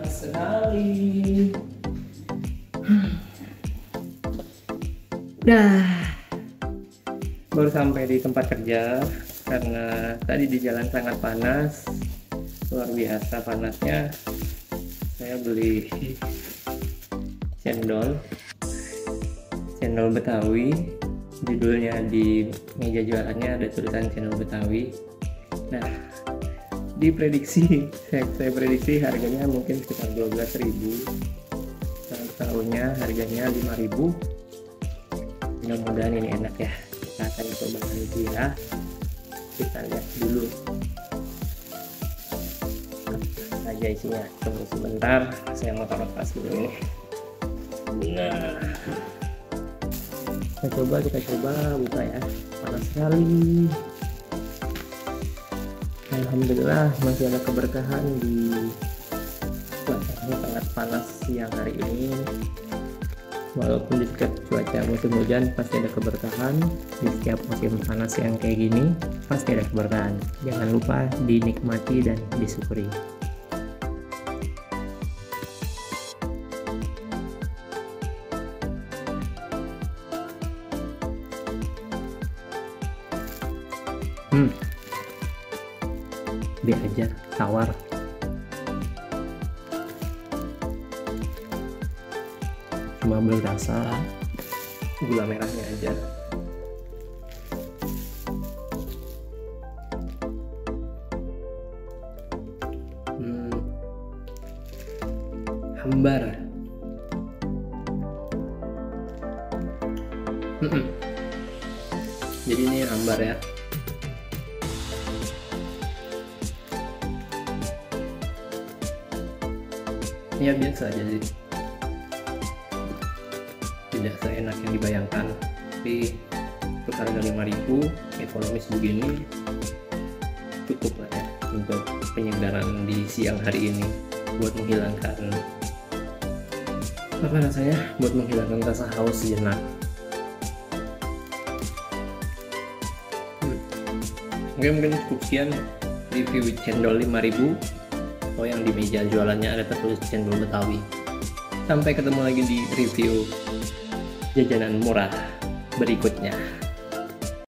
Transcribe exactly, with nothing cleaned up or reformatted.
sekali. Dah, baru sampai di tempat kerja karena tadi di jalan sangat panas, luar biasa panasnya. Saya beli cendol, cendol Betawi. Judulnya di meja jualannya ada tulisan cendol Betawi. Nah, diprediksi saya, saya prediksi harganya mungkin sekitar dua belas ribu, tahunnya harganya lima ribu. Mudah-mudahan ini enak ya, kita akan coba nanti ya, kita lihat dulu apa aja isinya. Tunggu sebentar, saya mau taruh tas dulu ini. Nah, kita coba kita coba buka ya, panas sekali. Alhamdulillah masih ada keberkahan di cuaca sangat panas siang hari ini. Walaupun di setiap cuaca musim hujan pasti ada keberkahan, di setiap musim panas yang kayak gini pasti ada keberkahan. Jangan lupa dinikmati dan disyukuri. Hmm. B aja, tawar. Cuma belum rasa gula merahnya aja. Hmm. Hambar. Hmm. Jadi ini hambar ya. Ya biasa aja sih, tidak seenak yang dibayangkan, tapi untuk harga lima ribu ekonomis begini cukup lah ya untuk penyegaran di siang hari ini, buat menghilangkan apa rasanya, buat menghilangkan rasa haus sejenak. hmm. Oke, mungkin cukup sekian review cendol lima ribu. Oh, yang di meja jualannya ada tertulis cendol Betawi. Sampai ketemu lagi di review jajanan murah berikutnya.